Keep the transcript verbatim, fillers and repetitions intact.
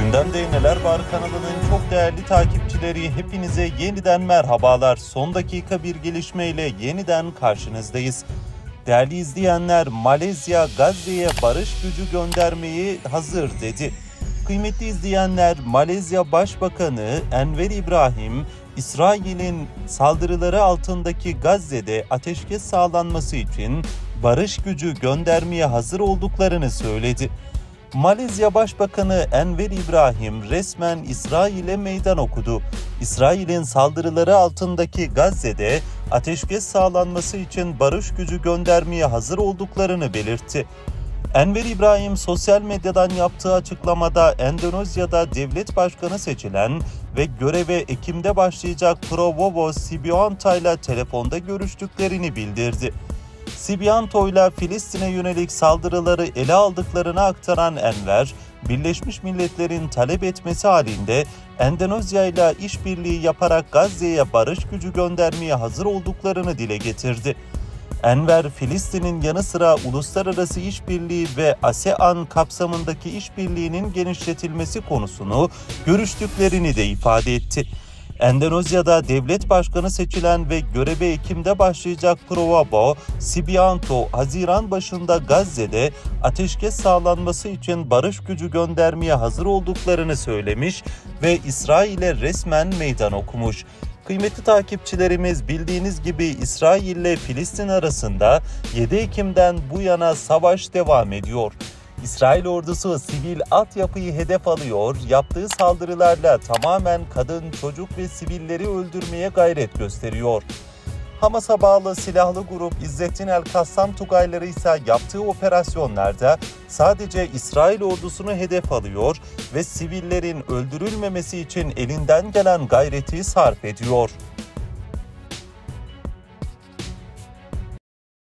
Gündemde Neler Var kanalının çok değerli takipçileri, hepinize yeniden merhabalar. Son dakika bir gelişmeyle yeniden karşınızdayız. Değerli izleyenler, Malezya Gazze'ye barış gücü göndermeyi hazır dedi. Kıymetli izleyenler, Malezya Başbakanı Enver İbrahim, İsrail'in saldırıları altındaki Gazze'de ateşkes sağlanması için barış gücü göndermeye hazır olduklarını söyledi. Malezya Başbakanı Enver İbrahim resmen İsrail'e meydan okudu. İsrail'in saldırıları altındaki Gazze'de ateşkes sağlanması için barış gücü göndermeye hazır olduklarını belirtti. Enver İbrahim sosyal medyadan yaptığı açıklamada Endonezya'da devlet başkanı seçilen ve göreve Ekim'de başlayacak Prabowo Subianto ile telefonda görüştüklerini bildirdi. Subianto ile Filistin'e yönelik saldırıları ele aldıklarını aktaran Enver, Birleşmiş Milletler'in talep etmesi halinde Endonezya ile işbirliği yaparak Gazze'ye barış gücü göndermeye hazır olduklarını dile getirdi. Enver, Filistin'in yanı sıra uluslararası işbirliği ve ASEAN kapsamındaki işbirliğinin genişletilmesi konusunu görüştüklerini de ifade etti. Endonezya'da devlet başkanı seçilen ve göreve Ekim'de başlayacak Prabowo Subianto, Haziran başında Gazze'de ateşkes sağlanması için barış gücü göndermeye hazır olduklarını söylemiş ve İsrail'e resmen meydan okumuş. Kıymetli takipçilerimiz, bildiğiniz gibi İsrail ile Filistin arasında yedi Ekim'den bu yana savaş devam ediyor. İsrail ordusu sivil altyapıyı hedef alıyor, yaptığı saldırılarla tamamen kadın, çocuk ve sivilleri öldürmeye gayret gösteriyor. Hamas'a bağlı silahlı grup İzzettin el-Kassam Tugayları ise yaptığı operasyonlarda sadece İsrail ordusunu hedef alıyor ve sivillerin öldürülmemesi için elinden gelen gayreti sarf ediyor.